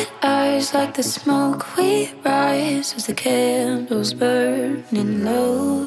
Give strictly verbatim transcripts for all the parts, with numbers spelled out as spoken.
red eyes like the smoke we rise as the candles burning low.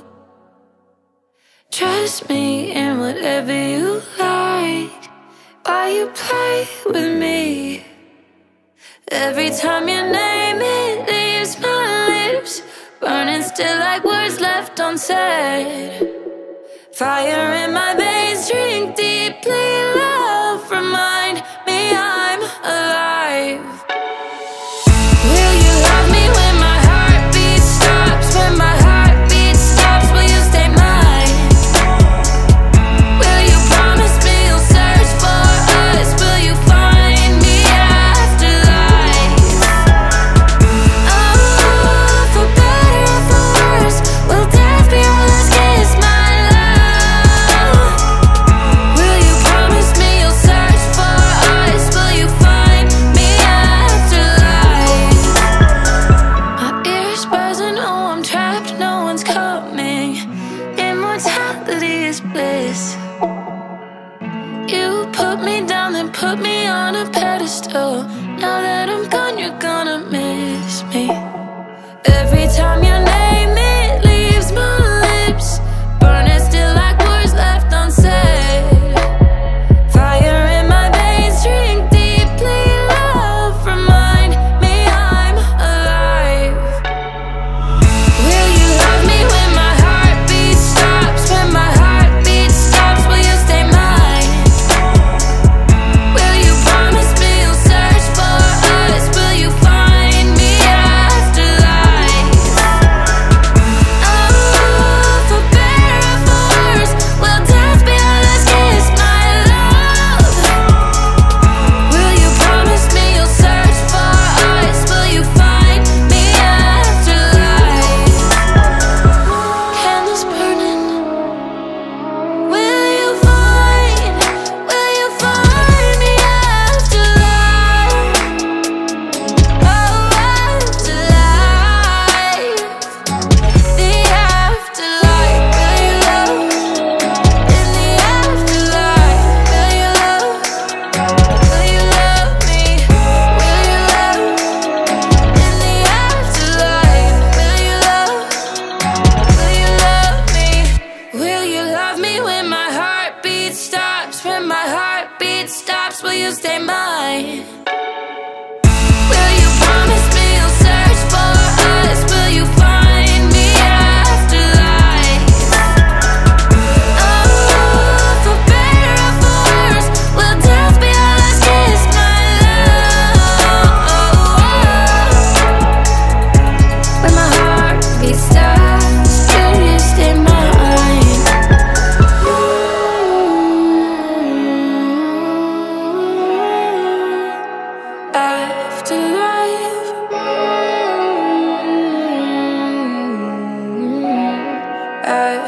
Trust me in whatever you like. Why you play with me? Every time you name it leaves my lips burning still like words left unsaid. Fire in my veins, drink deeply. Love, remind me I'm alive. Will you love me when my heartbeat stops? When my heartbeat stops, will you stay mine? Will you promise me you'll search for us? Will you find me after life? Oh, for better or for worse, will death be our last kiss, my love? Will you promise me you'll search for us? Will you find me after life? My ears buzzing, oh I'm trapped, no one's coming. Immortality is bliss. You put me down, then put me on a pedestal. Now that I'm gone, you're gonna miss me. Every time your name it leaves my lips burning still like words left unsaid. Fire in my veins, drink deeply. Love, remind me I'm alive. Will you love me when my heartbeat stops? When my heartbeat stops, will you stay mine? Will you promise me you'll search for us? Will you find me after life? Oh, for better or for worse, will death be our last kiss, my love? Will you promise me you'll search for us? Will you find me after life? Candles burning. Will you find, will you find me after life? Oh, after life. The afterlife, will you love? In the afterlife, will you love? Will you love me? Will you love? In the afterlife, will you love? Will you love me? Will you love me when my heartbeat stops? When my heartbeat stops, will you stay mine? Will you promise me you'll search for us? Will you find me after life? Oh, for better or for worse, will death be our last kiss, my love? When my heartbeat stops, will you stay mine? Afterlife.